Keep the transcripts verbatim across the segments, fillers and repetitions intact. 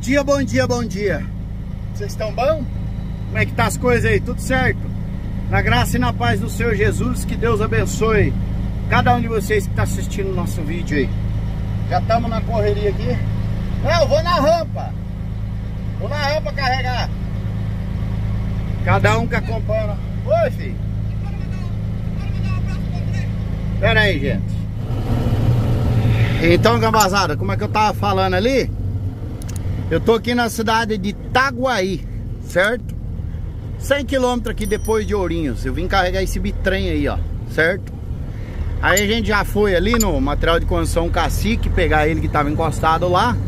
dia, bom dia, bom dia. Vocês estão bom? Como é que tá as coisas aí? Tudo certo? Na graça e na paz do Senhor Jesus, que Deus abençoe cada um de vocês que está assistindo o nosso vídeo aí. Já estamos na correria aqui. Não, eu vou na rampa. Vou na rampa carregar. Cada um que acompanha. Oi, filho. Pera aí, gente. Então, gambazada, como é que eu tava falando ali? Eu tô aqui na cidade de Itaguaí, certo? cem quilômetros aqui depois de Ourinhos. Eu vim carregar esse bitrem aí, ó, certo? Aí a gente já foi ali no material de construção Cacique, pegar ele que tava encostado lá.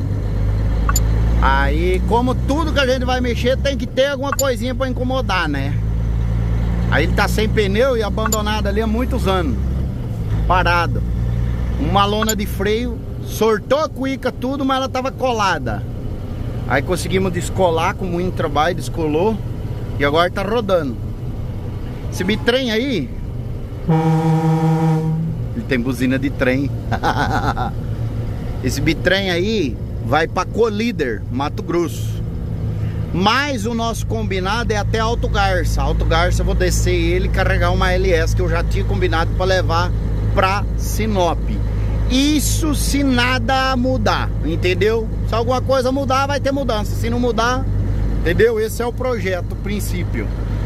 Aí, como tudo que a gente vai mexer, tem que ter alguma coisinha pra incomodar, né? Aí ele tá sem pneu e abandonado ali há muitos anos, parado. Uma lona de freio, sortou a cuíca tudo, mas ela tava colada. Aí conseguimos descolar com muito trabalho, descolou. E agora tá rodando. Esse bitrem aí, ele tem buzina de trem. Esse bitrem aí vai pra Colíder, Mato Grosso. Mas o nosso combinado é até Alto Garça. Alto Garça eu vou descer ele e carregar uma L S que eu já tinha combinado para levar pra Sinop. Isso se nada mudar, entendeu? Se alguma coisa mudar, vai ter mudança. Se não mudar, entendeu? Esse é o projeto, o princípio.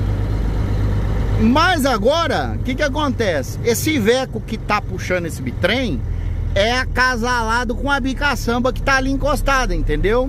Mas agora, o que que acontece? Esse Iveco que tá puxando esse bitrem é acasalado com a bicaçamba que tá ali encostada, entendeu?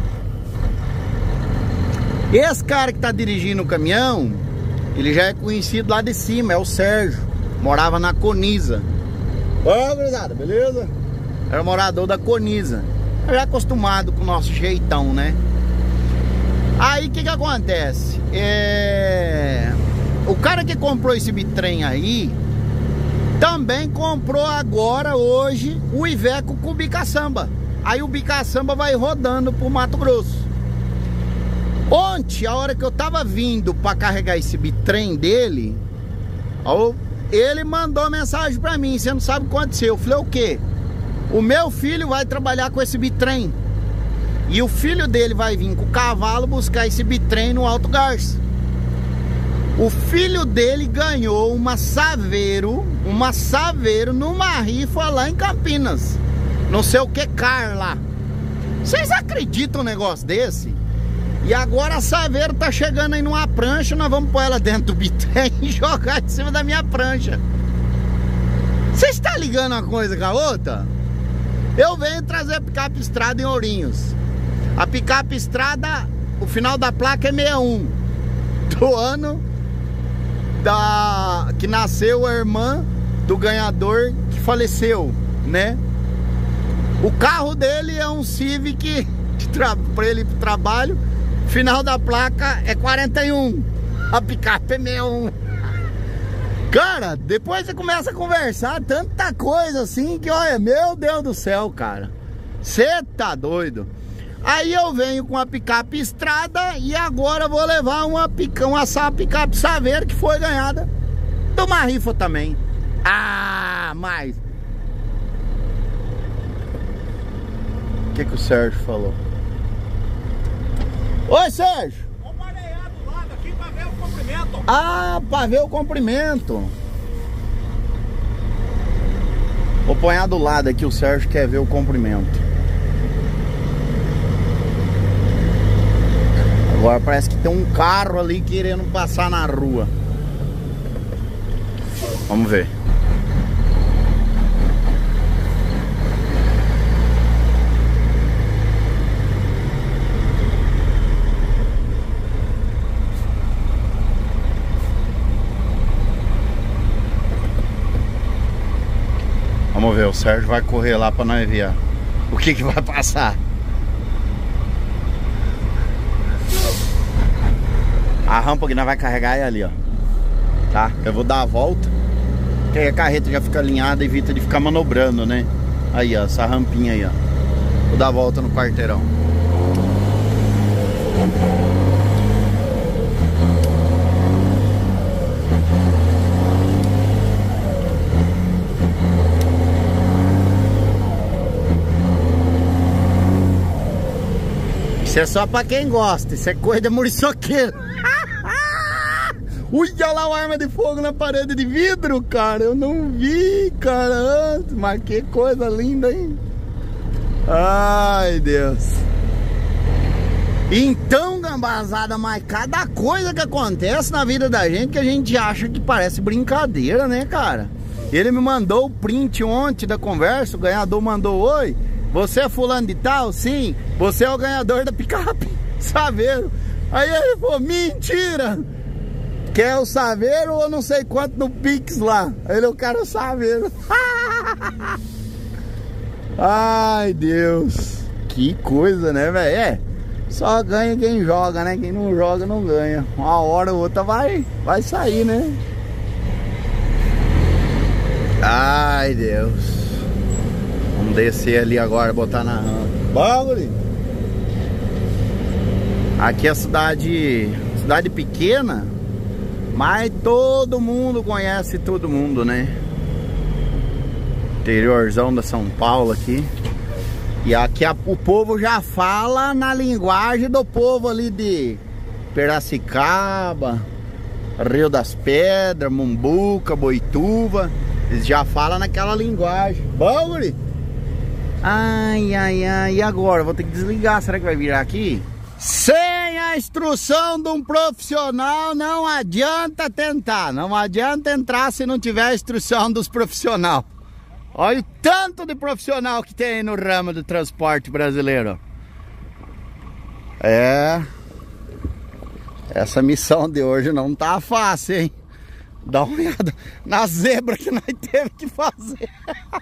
Esse cara que tá dirigindo o caminhão, ele já é conhecido lá de cima, é o Sérgio. Morava na Coniza. Ô, gurizada, beleza? Era morador da Coniza. Já acostumado com o nosso jeitão, né? Aí o que que acontece? É... O cara que comprou esse bitrem aí também comprou agora, hoje, o Iveco com o bicaçamba. Aí o bicaçamba vai rodando pro Mato Grosso. Ontem, a hora que eu tava vindo pra carregar esse bitrem dele, ó, ele mandou mensagem pra mim: você não sabe o que aconteceu. Eu falei: o quê? O meu filho vai trabalhar com esse bitrem e o filho dele vai vir com o cavalo buscar esse bitrem no Alto Garça. O filho dele ganhou uma Saveiro, uma Saveiro numa rifa lá em Campinas, não sei o que car lá. Vocês acreditam um negócio desse? E agora a Saveiro tá chegando aí numa prancha, nós vamos pôr ela dentro do bitrem e jogar de cima da minha prancha. Você está ligando uma coisa com a outra? Eu venho trazer a picape estrada em Ourinhos. A picape estrada, o final da placa é sessenta e um. Do ano da, que nasceu a irmã do ganhador que faleceu, né? O carro dele é um Civic para ele ir pro trabalho. Final da placa é quarenta e um. A picape é sessenta e um. Cara, depois você começa a conversar tanta coisa assim que, olha, meu Deus do céu, cara, você tá doido. Aí eu venho com a picape estrada e agora vou levar uma, pica, uma picape Saveiro que foi ganhada de uma rifa também. Ah, mas o que que o Sérgio falou? Oi, Sérgio. Vou parear do lado aqui pra ver o comprimento. Ah, pra ver o comprimento. Vou pôr do lado aqui, o Sérgio quer ver o comprimento. Agora parece que tem um carro ali querendo passar na rua. Vamos ver. Vamos ver, o Sérgio vai correr lá pra nós ver o que que vai passar. A rampa que nós vai carregar é ali, ó. Tá? Eu vou dar a volta, que aí a carreta já fica alinhada e evita de ficar manobrando, né? Aí, ó, essa rampinha aí, ó. Vou dar a volta no quarteirão. Isso é só pra quem gosta, isso é coisa de muriçoqueiro. Olha lá a arma de fogo na parede de vidro, cara. Eu não vi, cara, antes. Mas que coisa linda, hein? Ai, Deus. Então, gambazada, mas cada coisa que acontece na vida da gente que a gente acha que parece brincadeira, né, cara? Ele me mandou o print ontem da conversa, o ganhador mandou: oi, você é fulano de tal? Sim, você é o ganhador da picape Saveiro. Aí ele falou: mentira! Quer o Saveiro ou não sei quanto no Pix lá? Aí ele: eu quero o Saveiro. Ai, Deus. Que coisa, né, velho? É, só ganha quem joga, né? Quem não joga não ganha. Uma hora ou outra vai, vai sair, né? Ai, Deus. Vamos descer ali agora, botar na rampa. Bagulho. Aqui é a cidade, cidade pequena, mas todo mundo conhece todo mundo, né? Interiorzão da São Paulo aqui. E aqui a, o povo já fala na linguagem do povo ali de Piracicaba, Rio das Pedras, Mumbuca, Boituva. Eles já falam naquela linguagem. Bom, guri? Ai, ai, ai. E agora? Vou ter que desligar. Será que vai virar aqui? Sem a instrução de um profissional, não adianta tentar. Não adianta entrar se não tiver a instrução dos profissionais. Olha o tanto de profissional que tem no ramo do transporte brasileiro. É. Essa missão de hoje não tá fácil, hein? Dá uma olhada na zebra que nós teve que fazer.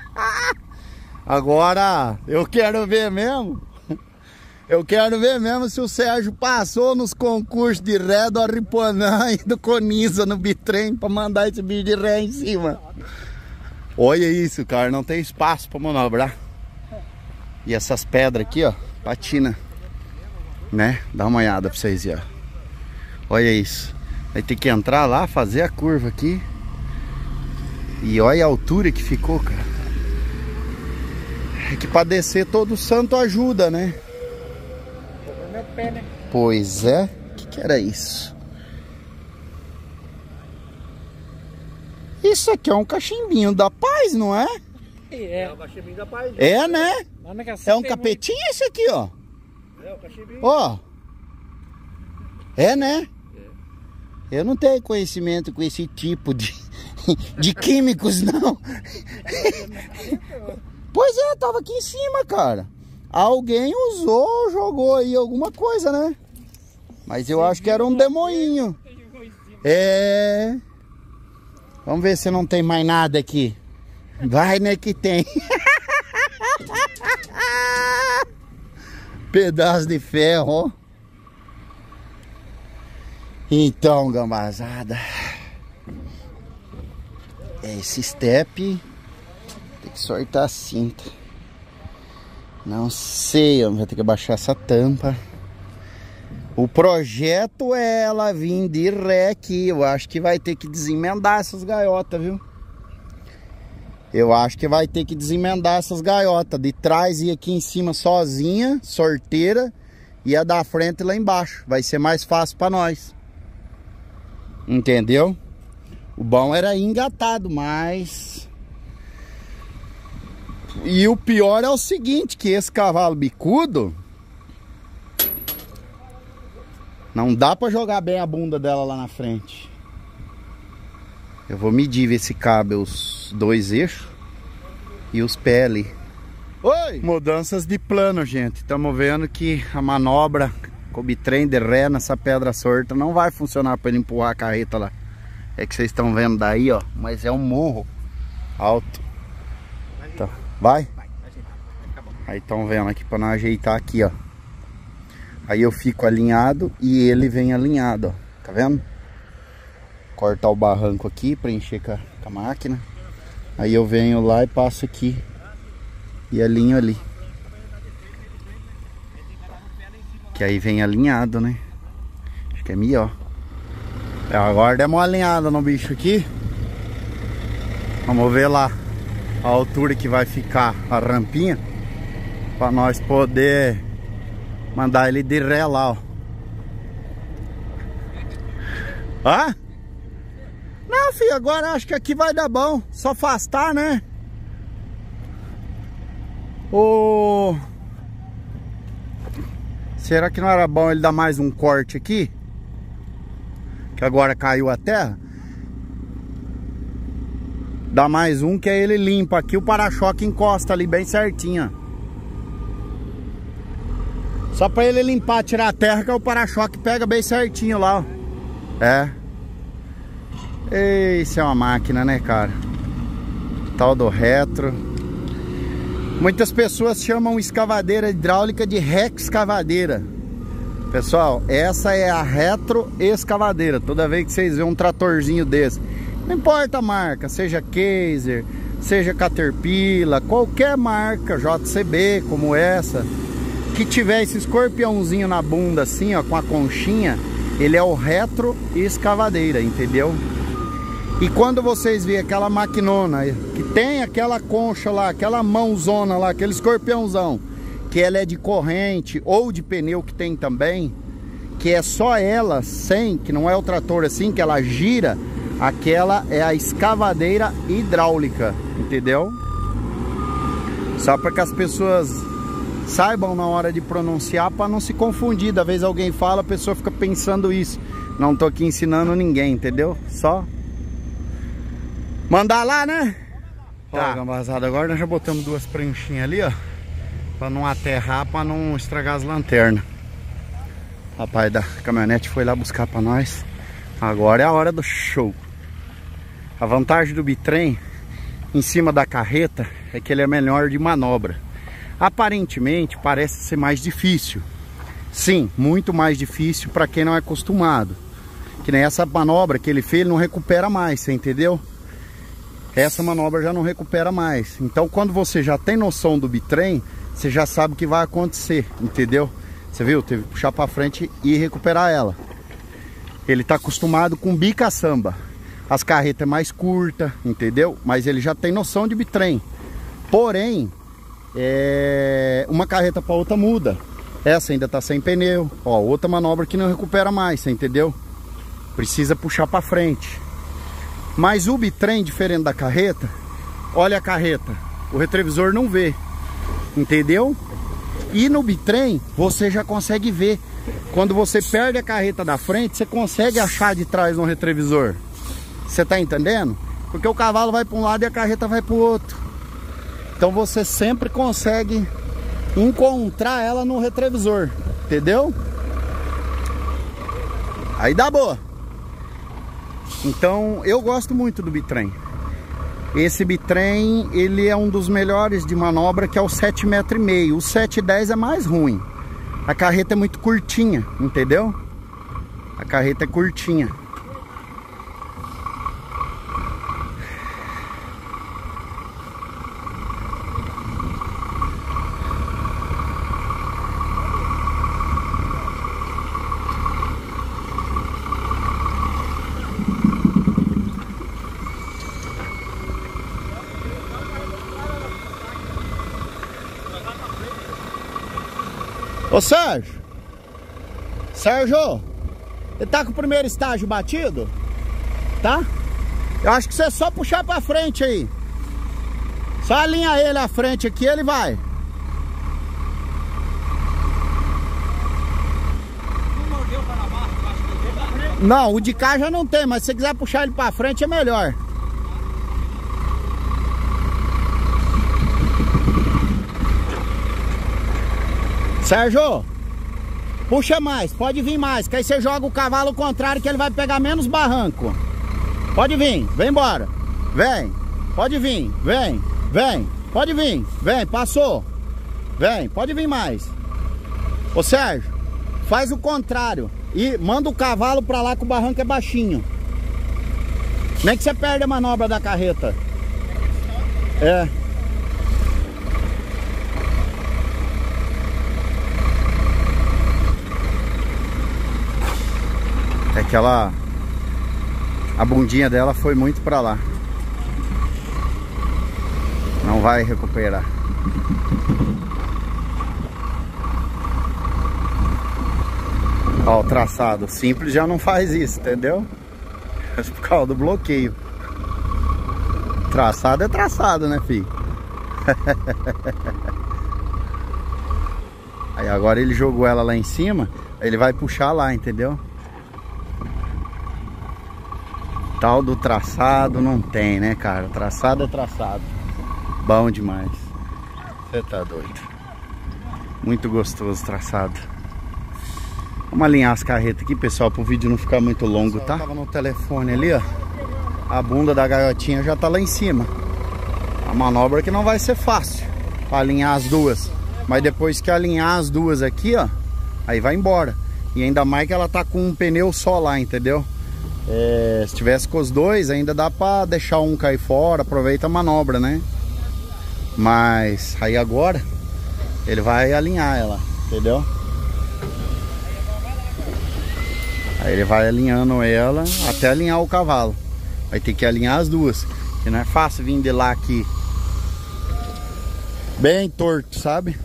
Agora, eu quero ver mesmo. Eu quero ver mesmo se o Sérgio passou nos concursos de ré do Aripuanã e do Coniza no bitrem pra mandar esse bicho de ré em cima. Olha isso, cara, não tem espaço pra manobrar. E essas pedras aqui, ó, patina, né? Dá uma olhada pra vocês verem, ó. Olha isso. Vai ter que entrar lá, fazer a curva aqui. E olha a altura que ficou, cara. É que pra descer todo santo ajuda, né? Meu pé, né? Pois é. O que que era isso? Isso aqui é um cachimbinho da paz, não é? É, é o cachimbinho da paz. É, né? É um capetinho esse aqui, ó. É o cachimbinho. Ó. É, né? Eu não tenho conhecimento com esse tipo de, de químicos, não. Pois é, tava aqui em cima, cara. Alguém usou, jogou aí alguma coisa, né? Mas eu acho que era um demoinho. É. Vamos ver se não tem mais nada aqui. Vai, né, que tem. Pedaço de ferro, ó. Então, gambazada, esse step tem que soltar a cinta. Não sei, eu vou ter que abaixar essa tampa. O projeto é ela vir de ré aqui. Eu acho que vai ter que desemendar essas gaiotas, viu? Eu acho que vai ter que desemendar essas gaiotas. De trás e aqui em cima sozinha, sorteira, e a da frente lá embaixo. Vai ser mais fácil pra nós. Entendeu? O bom era ir engatado, mas... E o pior é o seguinte, que esse cavalo bicudo... Não dá pra jogar bem a bunda dela lá na frente. Eu vou medir, ver se cabe os dois eixos e os pés ali. Oi! Mudanças de plano, gente. Estamos vendo que a manobra com o bitrem de ré nessa pedra sorta não vai funcionar para ele empurrar a carreta lá. É que vocês estão vendo daí, ó. Mas é um morro alto. Então, vai? Aí estão vendo aqui para não ajeitar aqui, ó. Aí eu fico alinhado e ele vem alinhado, ó. Tá vendo? Cortar o barranco aqui, preencher com a, com a máquina. Aí eu venho lá e passo aqui e alinho ali. Que aí vem alinhado, né? Acho que é melhor. Agora demos uma alinhada no bicho aqui. Vamos ver lá a altura que vai ficar a rampinha, para nós poder Mandar ele de ré lá, ó. Hã? Não, filho, agora acho que aqui vai dar bom. Só afastar, né? Ô... Será que não era bom ele dar mais um corte aqui? Que agora caiu a terra. Dá mais um que aí ele limpa aqui. O para-choque encosta ali bem certinho. Só pra ele limpar, tirar a terra, que o para-choque pega bem certinho lá, ó. É. Isso é uma máquina, né, cara? Tal do retro. Muitas pessoas chamam escavadeira hidráulica de retroescavadeira. Pessoal, essa é a retroescavadeira. Toda vez que vocês veem um tratorzinho desse, não importa a marca, seja Kaiser, seja Caterpillar, qualquer marca J C B como essa, que tiver esse escorpiãozinho na bunda assim, ó, com a conchinha, ele é o retroescavadeira, entendeu? E quando vocês veem aquela maquinona que tem aquela concha lá, aquela mãozona lá, aquele escorpiãozão, que ela é de corrente ou de pneu, que tem também, que é só ela sem, que não é o trator assim, que ela gira, aquela é a escavadeira hidráulica, entendeu? Só para que as pessoas saibam na hora de pronunciar, para não se confundir. Da vez alguém fala, a pessoa fica pensando isso. Não tô aqui ensinando ninguém, entendeu? Só mandar lá, né? Tá, gambazada, agora nós já botamos duas pranchinhas ali, ó, pra não aterrar, pra não estragar as lanternas. O rapaz da caminhonete foi lá buscar pra nós. Agora é a hora do show. A vantagem do bitrem em cima da carreta é que ele é melhor de manobra. Aparentemente parece ser mais difícil. Sim, muito mais difícil para quem não é acostumado. Que nem essa manobra que ele fez, ele não recupera mais, você entendeu? Essa manobra já não recupera mais. Então quando você já tem noção do bitrem, você já sabe o que vai acontecer, entendeu? Você viu? Teve que puxar para frente e recuperar ela. Ele tá acostumado com bica-samba. As carretas é mais curta, entendeu? Mas ele já tem noção de bitrem. Porém, é... uma carreta para outra muda. Essa ainda tá sem pneu. Ó, outra manobra que não recupera mais, você entendeu? Precisa puxar para frente. Mas o bitrem, diferente da carreta, olha a carreta, o retrovisor não vê, entendeu? E no bitrem você já consegue ver. Quando você perde a carreta da frente, você consegue achar de trás no retrovisor. Você tá entendendo? Porque o cavalo vai para um lado e a carreta vai para o outro. Então você sempre consegue encontrar ela no retrovisor, entendeu? Aí dá boa. Então eu gosto muito do bitrem. Esse bitrem, ele é um dos melhores de manobra, que é o sete metros e meio. O sete e dez é mais ruim. A carreta é muito curtinha, entendeu? A carreta é curtinha. Ô Sérgio, Sérgio, ele tá com o primeiro estágio batido? Tá? Eu acho que você é só puxar pra frente aí. Só alinha ele à frente aqui, ele vai. Não, o de cá já não tem, mas se você quiser puxar ele pra frente é melhor. Sérgio, puxa mais, pode vir mais, que aí você joga o cavalo ao contrário, que ele vai pegar menos barranco. Pode vir, vem embora. Vem, pode vir, vem, vem, pode vir, vem, passou. Vem, pode vir mais. Ô Sérgio, faz o contrário e manda o cavalo pra lá, que o barranco é baixinho. Nem que você perde a manobra da carreta. É. É que ela, a bundinha dela foi muito pra lá. Não vai recuperar. Ó, o traçado simples já não faz isso, entendeu? É por causa do bloqueio. Traçado é traçado, né, filho? Aí agora ele jogou ela lá em cima, aí ele vai puxar lá, entendeu? Tal do traçado não tem, né, cara? Traçado é traçado. Bom demais. Você tá doido. Muito gostoso traçado. Vamos alinhar as carretas aqui, pessoal, para o vídeo não ficar muito longo, tá? Tava no telefone ali, ó. A bunda da gaiotinha já tá lá em cima. A manobra que não vai ser fácil para alinhar as duas. Mas depois que alinhar as duas aqui, ó, aí vai embora. E ainda mais que ela tá com um pneu só lá, entendeu? É, se tivesse com os dois, ainda dá pra deixar um cair fora, aproveita a manobra, né? Mas aí agora ele vai alinhar ela, entendeu? Aí ele vai alinhando ela até alinhar o cavalo. Vai ter que alinhar as duas, que não é fácil vir de lá aqui bem torto, sabe?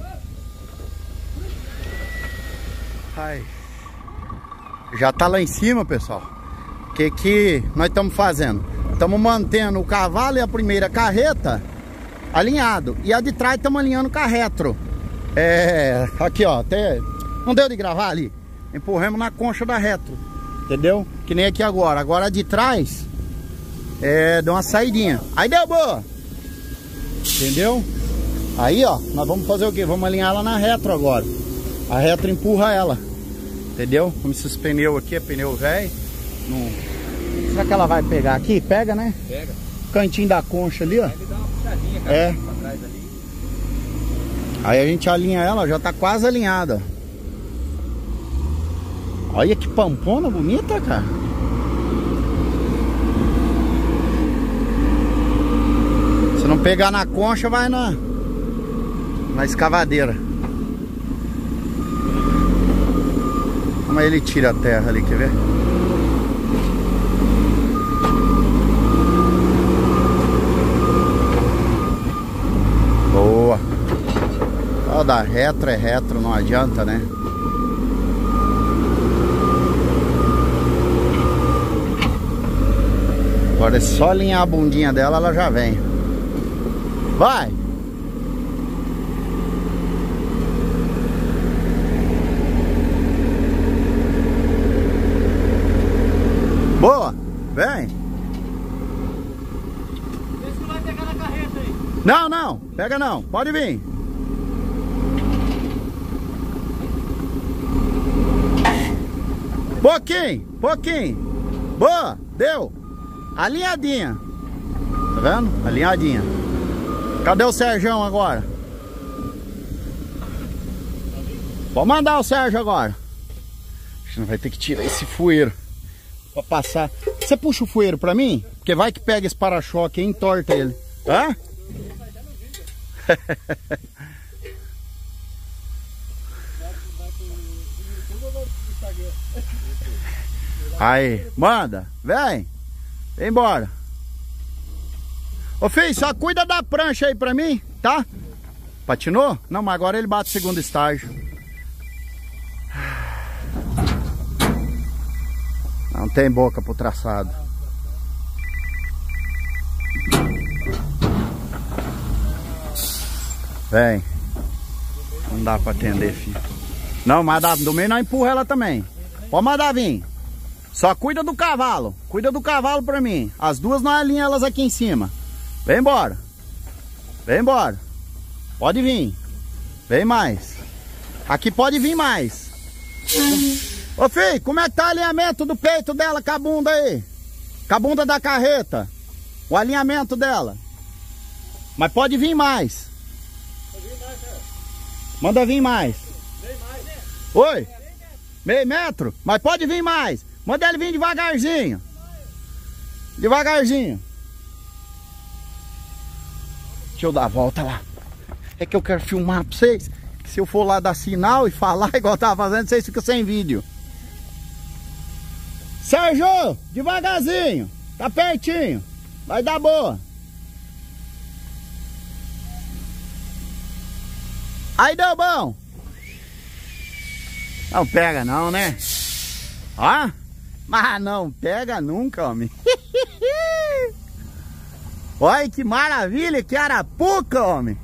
Ai. Já tá lá em cima, pessoal. O que que nós estamos fazendo? Estamos mantendo o cavalo e a primeira carreta alinhado. E a de trás estamos alinhando com a retro. É, aqui ó, até não deu de gravar ali. Empurramos na concha da retro, entendeu? Que nem aqui agora. Agora a de trás é, deu uma saidinha. Aí deu boa. Entendeu? Aí ó, nós vamos fazer o que? Vamos alinhar ela na retro agora. A retro empurra ela. Entendeu? Como esses pneus aqui é pneu velho. Não... Será que ela vai pegar aqui? Pega, né? Pega. Cantinho da concha ali, ó. Ele dá uma puxadinha, cara, é. pra trás ali. Aí a gente alinha ela, já tá quase alinhada. Olha que pampona bonita, cara. Se não pegar na concha, vai na na escavadeira. Como ele tira a terra ali, quer ver? Boa. Ó, da retro é retro, não adianta, né? Agora é só alinhar a bundinha dela, ela já vem. Vai! Boa! Vem! Vê se não vai pegar na carreta aí. Não, não! Pega não! Pode vir! Pouquinho! Pouquinho! Boa! Deu! Alinhadinha. Tá vendo? Alinhadinha. Cadê o Sérgio agora? Vou mandar o Sérgio agora. A gente vai ter que tirar esse fueiro pra passar. Você puxa o fueiro pra mim? Porque vai que pega esse para-choque e entorta ele. Hã? Aí, manda, vem. Vem embora. Ô filho, só cuida da prancha aí pra mim, tá? Patinou? Não, mas agora ele bate o segundo estágio. Não tem boca pro traçado. Vem. Não dá pra atender, filho. Não, mas do meio não empurra ela também. Pode mandar vir. Só cuida do cavalo. Cuida do cavalo pra mim. As duas não alinham elas aqui em cima. Vem embora. Vem embora. Pode vir. Vem mais. Aqui pode vir mais. Ô filho, como é que tá o alinhamento do peito dela com a bunda aí? Com a bunda da carreta. O alinhamento dela. Mas pode vir mais. Pode vir mais, cara. Manda vir mais. Vem mais, né? Oi? Meio metro? Mas pode vir mais. Manda ele vir devagarzinho. Devagarzinho. Deixa eu dar a volta lá. É que eu quero filmar pra vocês. Que se eu for lá dar sinal e falar igual eu tava fazendo, vocês ficam sem vídeo. Sérgio, devagarzinho. Tá pertinho. Vai dar boa. Aí deu bom. Não pega não, né? Ó. Mas não pega nunca, homem. Olha que maravilha, que arapuca, homem.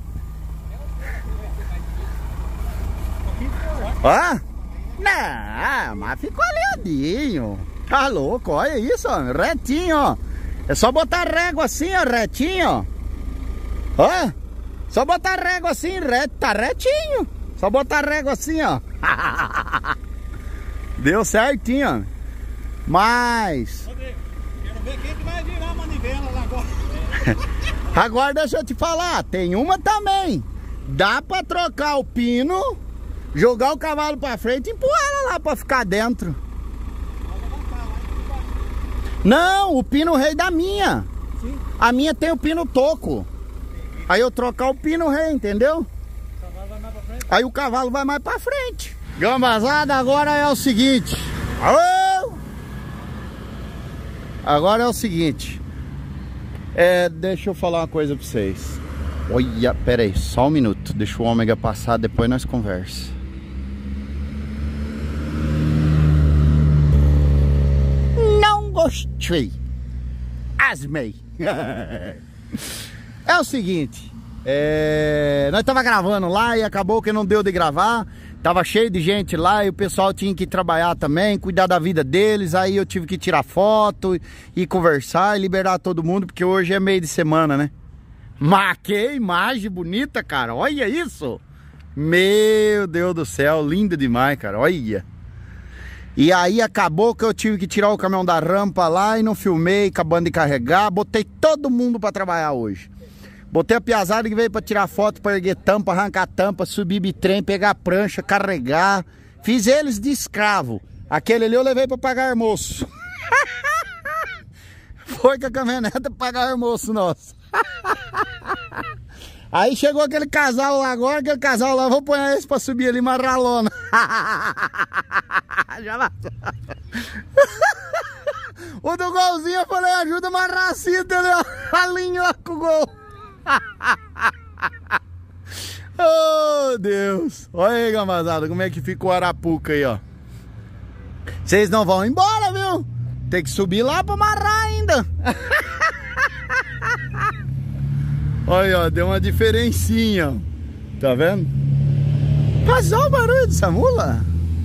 Ó. Não, mas ficou aliadinho. Tá louco, olha isso, ó, retinho, ó. É só botar régua assim, ó, retinho, ó. Ó, só botar régua assim, reto, tá retinho. Só botar régua assim, ó. Deu certinho, ó. Mas... Quero ver quem que vai virar a manivela lá agora. Agora deixa eu te falar, tem uma também. Dá pra trocar o pino, jogar o cavalo pra frente e empurrar ela lá pra ficar dentro. Não, o pino rei da minha. Sim. A minha tem o pino toco. Aí eu trocar o pino rei, entendeu? O cavalo vai mais pra frente. Aí o cavalo vai mais pra frente. Gambazada, agora é o seguinte. Alô? Agora é o seguinte. É, deixa eu falar uma coisa pra vocês. Olha, pera aí, só um minuto. Deixa o ômega passar, depois nós conversa. Gostei. Asmei. É o seguinte, é... nós tava gravando lá e acabou que não deu de gravar. Tava cheio de gente lá e o pessoal tinha que trabalhar também, cuidar da vida deles. Aí eu tive que tirar foto e conversar e liberar todo mundo, porque hoje é meio de semana, né? Mas que imagem bonita, cara. Olha isso. Meu Deus do céu, linda demais, cara. Olha. E aí acabou que eu tive que tirar o caminhão da rampa lá e não filmei, acabando de carregar. Botei todo mundo pra trabalhar hoje. Botei a piazada que veio pra tirar foto, pra erguer tampa, arrancar tampa, subir bitrem, pegar prancha, carregar. Fiz eles de escravo. Aquele ali eu levei pra pagar almoço. Foi com a caminhonete pra pagar almoço nosso. Aí chegou aquele casal lá agora, aquele casal lá, vou pôr esse pra subir ali, amarrar a lona. Já lá. O do golzinho eu falei, ajuda a amarrar a cinta ali, ó, a linha lá com o gol. Oh, Deus. Olha aí, gambazada, como é que fica o arapuca aí, ó. Vocês não vão embora, viu? Tem que subir lá pra amarrar ainda. Olha, ó, deu uma diferencinha, ó. Tá vendo? Mas olha o barulho dessa mula.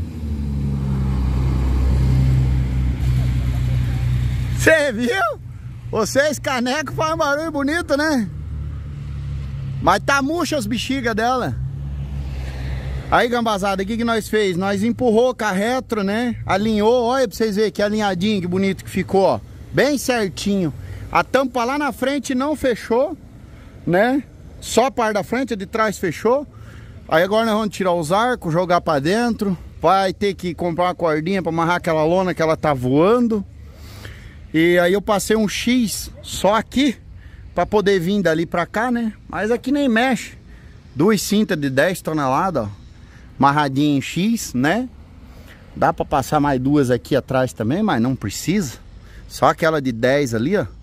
Você viu? Vocês, caneco, fazem um barulho bonito, né? Mas tá murcha as bexigas dela. Aí, gambazada, o que que nós fez? Nós empurrou com a retro, né? Alinhou, olha pra vocês verem que alinhadinho, que bonito que ficou, ó. Bem certinho. A tampa lá na frente não fechou, né? Só a parte da frente, a de trás fechou. Aí agora nós vamos tirar os arcos, jogar pra dentro. Vai ter que comprar uma cordinha pra amarrar aquela lona que ela tá voando. E aí eu passei um X só aqui pra poder vir dali pra cá, né? Mas aqui nem mexe. Duas cintas de dez toneladas, ó. Amarradinha em X, né? Dá pra passar mais duas aqui atrás também, mas não precisa. Só aquela de dez ali, ó.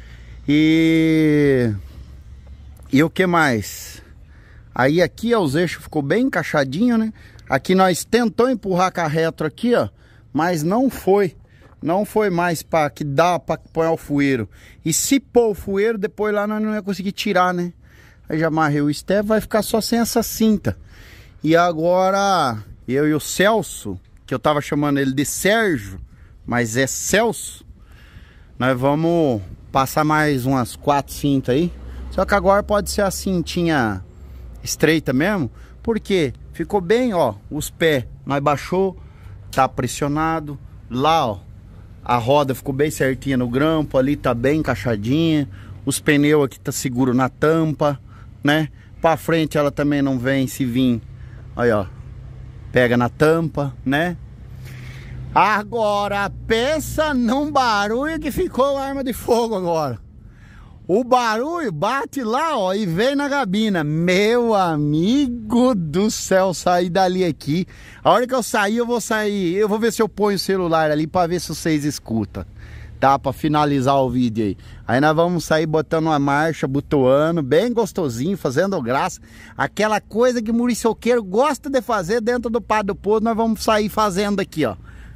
E... E o que mais? Aí aqui, ó, os eixos ficou bem encaixadinho, né? Aqui nós tentou empurrar com a retro aqui, ó. Mas não foi. Não foi mais para que dá para pôr o fueiro. E se pôr o fueiro, depois lá nós não ia conseguir tirar, né? Aí já amarrei o step, vai ficar só sem essa cinta. E agora, eu e o Celso, que eu tava chamando ele de Sérgio, mas é Celso, nós vamos passar mais umas quatro cintas aí. Só que agora pode ser a cintinha estreita mesmo, porque ficou bem, ó, os pés, nós baixou, tá pressionado. Lá, ó, a roda ficou bem certinha no grampo, ali tá bem encaixadinha. Os pneus aqui tá seguro na tampa, né? Pra frente ela também não vem, se vir, aí ó, pega na tampa, né? Agora, pensa num barulho que ficou a arma de fogo agora. O barulho bate lá, ó, e vem na gabina. Meu amigo do céu, sair dali aqui. A hora que eu sair, eu vou sair. Eu vou ver se eu ponho o celular ali pra ver se vocês escutam. Tá? Pra finalizar o vídeo aí. Aí nós vamos sair botando uma marcha, butoando, bem gostosinho, fazendo graça. Aquela coisa que o muriçoqueiro gosta de fazer dentro do Padre do Poço, nós vamos sair fazendo aqui, ó.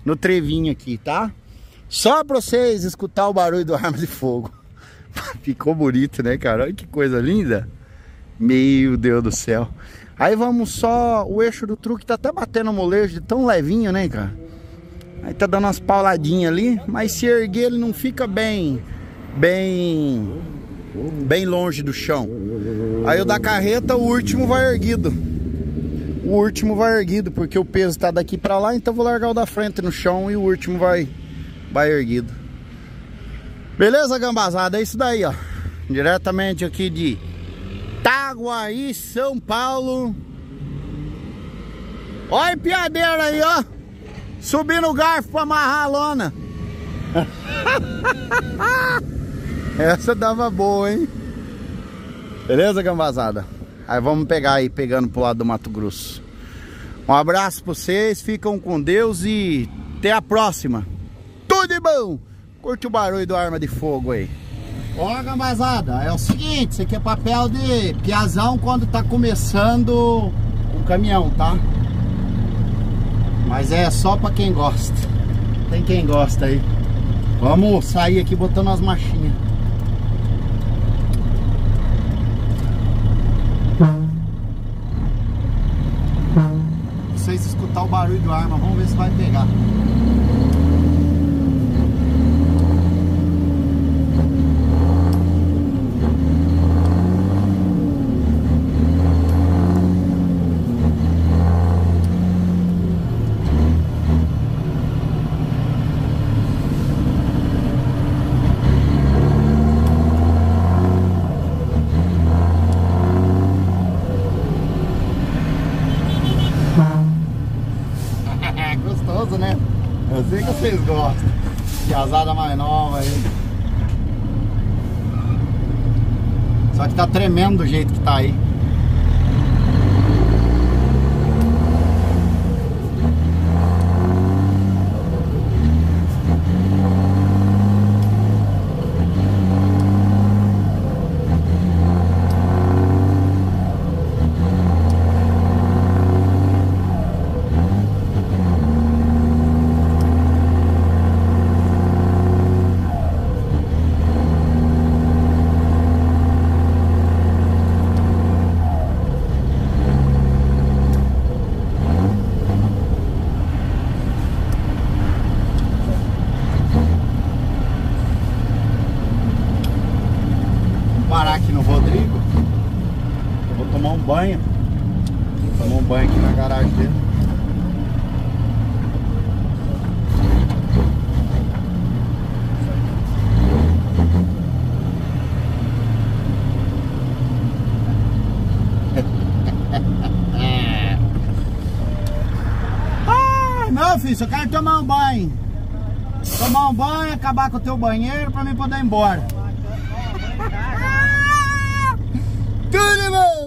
no trevinho aqui, tá? Só pra vocês escutar o barulho do arma de fogo. Ficou bonito, né, cara? Olha que coisa linda. Meu Deus do céu. Aí vamos só... O eixo do truque tá até batendo o molejo de tão levinho, né, cara? Aí tá dando umas pauladinhas ali. Mas se erguer ele não fica bem... Bem... Bem longe do chão. Aí o da carreta, o último vai erguido. O último vai erguido, porque o peso tá daqui pra lá. Então vou largar o da frente no chão e o último vai... Vai erguido. Beleza, gambazada? É isso daí, ó. Diretamente aqui de Itaguaí, São Paulo. Olha a piadeira aí, ó. Subindo o garfo pra amarrar a lona. Essa dava boa, hein? Beleza, gambazada? Aí vamos pegar aí, pegando pro lado do Mato Grosso. Um abraço pra vocês, ficam com Deus e até a próxima. Tudo de bom! Curte o barulho do arma de fogo aí. Ó, gambazada, é o seguinte, isso aqui é papel de piazão quando tá começando o caminhão, tá? Mas é só pra quem gosta. Tem quem gosta aí. Vamos sair aqui botando as marchinhas. Vocês escutar o barulho do arma, vamos ver se vai pegar. Gostoso, né? Eu sei que vocês gostam. Piazada mais nova aí. Só que tá tremendo do jeito que tá aí. Parar aqui no Rodrigo. Eu vou tomar um banho. Vou tomar um banho aqui na garagem dele. Ah, não, filho, só quero tomar um banho. Tomar um banho, acabar com o teu banheiro pra mim poder ir embora. Tudo bom?